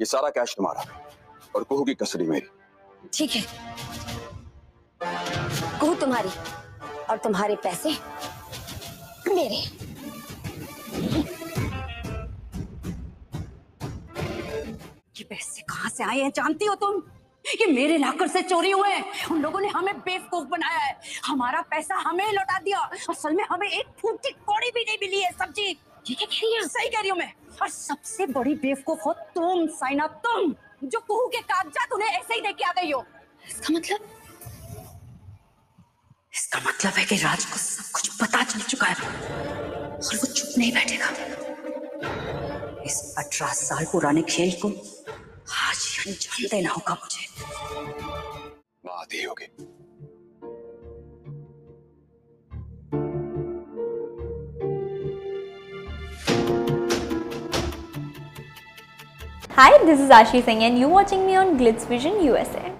ये सारा कैश तुम्हारा और कुहू की कस्टडी मेरी। ठीक है, कुहू तुम्हारी और तुम्हारे पैसे मेरे। ये पैसे कहाँ से आए हैं जानती हो तुम? ये मेरे लाकर से चोरी हुए हैं। उन लोगों ने हमें बेवकूफ बनाया है, हमारा पैसा हमें लौटा दिया। असल में हमें एक फूटी कौड़ी भी नहीं मिली है सब्जी। ये क्या कह रही है? सही कह रही हूँ मैं। और सबसे बड़ी बेवकूफ हो तुम साइना, तुम जो कुहू के कागजात उन्हें ऐसे ही दे के आ गई हो। इसका मतलब है कि राज को सब कुछ पता चल चुका है और वो चुप नहीं बैठेगा। इस 18 साल पुराने खेल को आज ही अंजाम देना होगा मुझे। बात ही होगी। Hi, this is Ashi Singh and you're watching me on Glitz Vision USA.